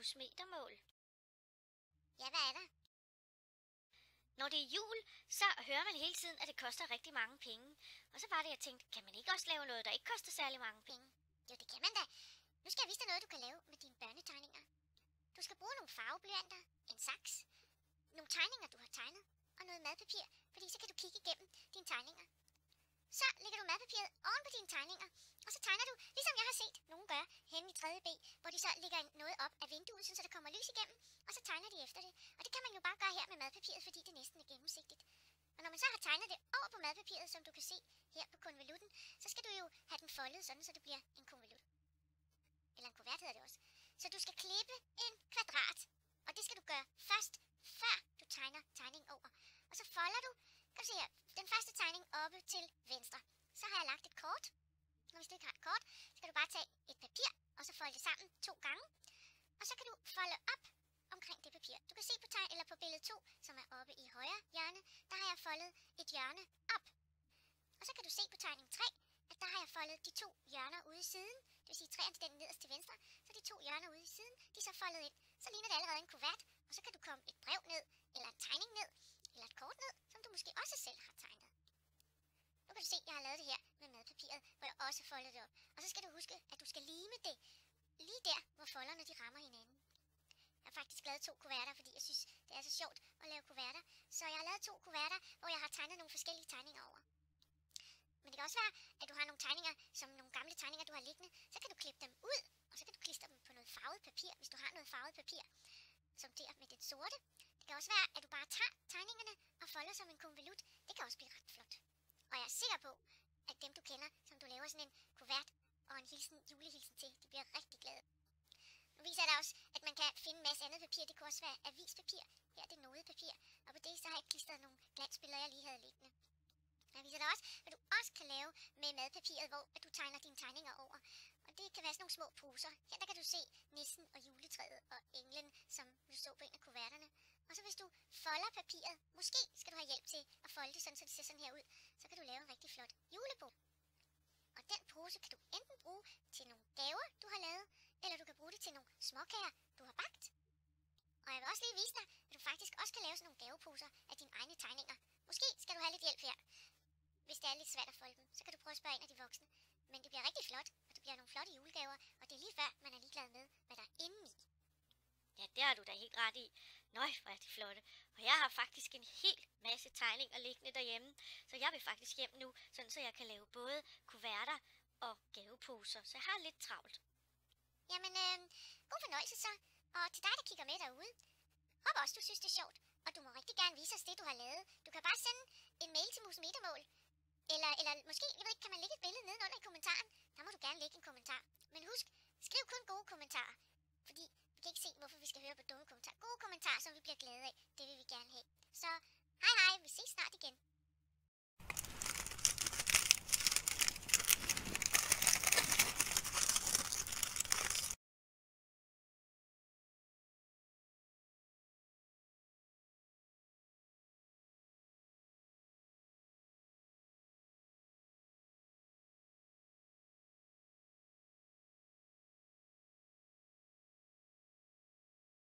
Metermål. Ja, hvad er der? Når det er jul, så hører man hele tiden, at det koster rigtig mange penge. Og så var det, jeg tænkte, kan man ikke også lave noget, der ikke koster særlig mange penge? Jo, det kan man da. Nu skal jeg vise dig noget, du kan lave med dine børnetegninger. Du skal bruge nogle farveblyanter, en saks, nogle tegninger, du har tegnet, og noget madpapir, fordi så kan du kigge igennem dine tegninger. Så lægger du madpapiret oven på dine tegninger, og så tegner du, ligesom jeg har set nogen gøre henne i 3. B, hvor de så lægger noget op af vinduet, så der kommer lys igennem, og så tegner de efter det. Og det kan man jo bare gøre her med madpapiret, fordi det næsten er gennemsigtigt. Og når man så har tegnet det over på madpapiret, som du kan se her på konvolutten, så skal du jo have den foldet sådan, så det bliver en konvolut. Eller en kuvert hedder det også. Så du skal klippe en kvadrat, og det skal du gøre først, før du tegner tegningen over. Og så folder du, kan du se her, den første tegning oppe til venstre. Så har jeg lagt et kort. Og hvis du ikke har et kort, så skal du bare tage et papir, og så folde det sammen 2 gange. Og så kan du folde op omkring det papir. Du kan se på billede 2, som er oppe i højre hjørne, der har jeg foldet et hjørne op. Og så kan du se på tegning 3, at der har jeg foldet de 2 hjørner ude i siden. Det vil sige træerne til den nederst til venstre, så de 2 hjørner ude i siden, de er så foldet ind. Så ligner det allerede en kuvert, og så kan du komme et brev ned, eller en tegning ned, eller et kort ned, som du måske også selv har tegnet. Nu kan du se, at jeg har lavet det her med madpapiret, hvor jeg også foldede det op. Og så skal du huske, at du skal lime det lige der, hvor folderne de rammer hinanden. Jeg har faktisk lavet 2 kuverter, fordi jeg synes, det er så sjovt at lave kuverter. Så jeg har lavet 2 kuverter, hvor jeg har tegnet nogle forskellige tegninger over. Men det kan også være, at du har nogle tegninger, som nogle gamle tegninger, du har liggende. Så kan du klippe dem ud, og så kan du klistre dem på noget farvet papir, hvis du har noget farvet papir, som der med det sorte. Det kan også være, at du bare tager tegningerne og folder som en konvolut. Det kan også blive ret flot. Og jeg er sikker på, at dem du kender, som du laver sådan en kuvert og en julehilsen til, de bliver rigtig glade. Nu viser jeg dig også, at man kan finde en masse andet papir. Det kunne også være avispapir. Her er det nodepapir. Og på det så har jeg klistret nogle glansbilleder, jeg lige havde liggende. Jeg viser dig også, hvad du også kan lave med madpapiret, hvor du tegner dine tegninger over. Og det kan være sådan nogle små poser. Her der kan du se nissen og juletræet og englen, som du så på en af kuverterne. Og så hvis du folder papiret, måske skal du have hjælp til at folde det sådan, så det ser sådan her ud, så kan du lave en rigtig flot julebog. Og den pose kan du enten bruge til nogle gaver, du har lavet, eller du kan bruge det til nogle småkager, du har bagt. Og jeg vil også lige vise dig, at du faktisk også kan lave sådan nogle gaveposer af dine egne tegninger. Måske skal du have lidt hjælp her. Hvis det er lidt svært at folde dem, så kan du prøve at spørge en af de voksne. Men det bliver rigtig flot, og det bliver nogle flotte julegaver, og det er lige før, man er ligeglad med, hvad der er inde i. Ja, det har du da helt ret i. Nøj, hvor er det flotte. Og jeg har faktisk en hel masse tegninger liggende derhjemme, så jeg vil faktisk hjem nu, sådan så jeg kan lave både kuverter og gaveposer, så jeg har lidt travlt. Jamen, god fornøjelse så. Og til dig, der kigger med derude, håber også, du synes, det er sjovt. Og du må rigtig gerne vise os det, du har lavet. Du kan bare sende en mail til Mus Metermål. Eller måske, jeg ved ikke, kan